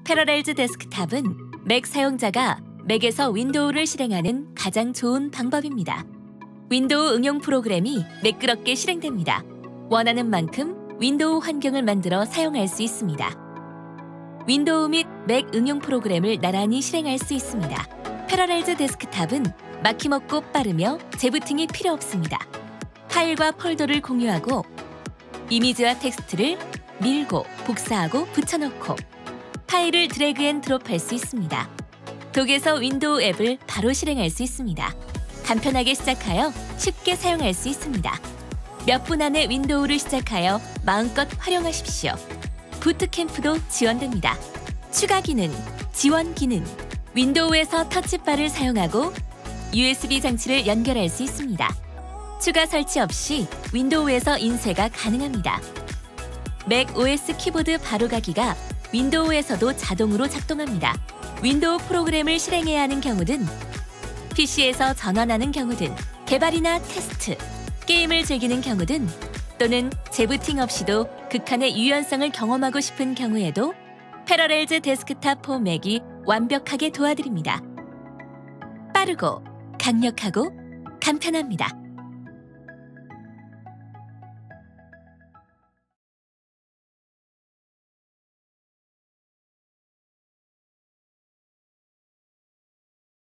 패러렐즈 데스크탑은 맥 사용자가 맥에서 윈도우를 실행하는 가장 좋은 방법입니다. 윈도우 응용 프로그램이 매끄럽게 실행됩니다. 원하는 만큼 윈도우 환경을 만들어 사용할 수 있습니다. 윈도우 및 맥 응용 프로그램을 나란히 실행할 수 있습니다. 패러렐즈 데스크탑은 막힘없고 빠르며 재부팅이 필요 없습니다. 파일과 폴더를 공유하고 이미지와 텍스트를 밀고 복사하고 붙여넣고 파일을 드래그 앤 드롭할 수 있습니다. 독에서 윈도우 앱을 바로 실행할 수 있습니다. 간편하게 시작하여 쉽게 사용할 수 있습니다. 몇 분 안에 윈도우를 시작하여 마음껏 활용하십시오. 부트캠프도 지원됩니다. 추가 기능, 지원 기능. 윈도우에서 터치바를 사용하고 USB 장치를 연결할 수 있습니다. 추가 설치 없이 윈도우에서 인쇄가 가능합니다. 맥 OS 키보드 바로가기가 윈도우에서도 자동으로 작동합니다. 윈도우 프로그램을 실행해야 하는 경우든 PC에서 전환하는 경우든 개발이나 테스트, 게임을 즐기는 경우든 또는 재부팅 없이도 극한의 유연성을 경험하고 싶은 경우에도 패러렐즈 데스크탑 포 맥이 완벽하게 도와드립니다. 빠르고 강력하고 간편합니다.